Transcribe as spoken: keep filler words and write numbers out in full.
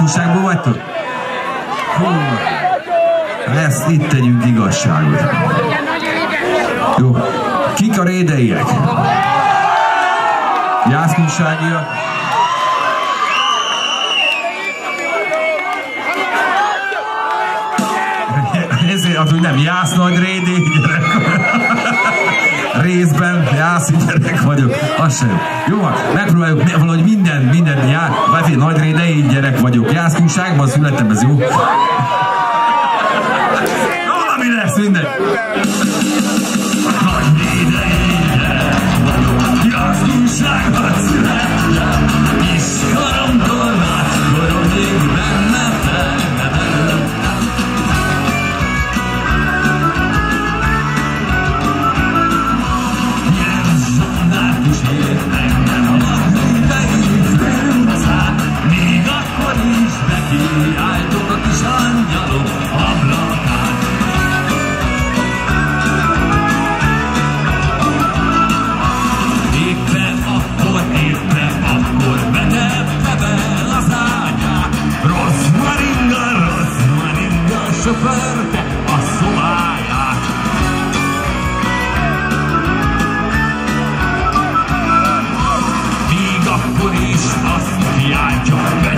Gyászkúságból vagytok? Hú, ezt itt tegyünk igazságot. Jó, kik a rédeiek? Gyászkúságiak? Ezért az, hogy nem Jász nagy rédi gyerek. Részben Jászi gyerek vagyok. Az sem. Jó van, megpróbáljuk valahogy minden, minden jár. Vagy nagy rédei gyerek vagyok. Jászkúságban születtem, ez jó? Valami lesz minden. Nagy rédei gyerek vagyok. Jászkúságban születtem. És karomtól látkorom még bennetek. Még akkor is nekiálltok a kis angyalok ablakán. Éppen akkor, éppen akkor vetette be az ágyát. Rossz maringa, rossz maringa söpörte a szobáját. Még akkor is azt kiáltja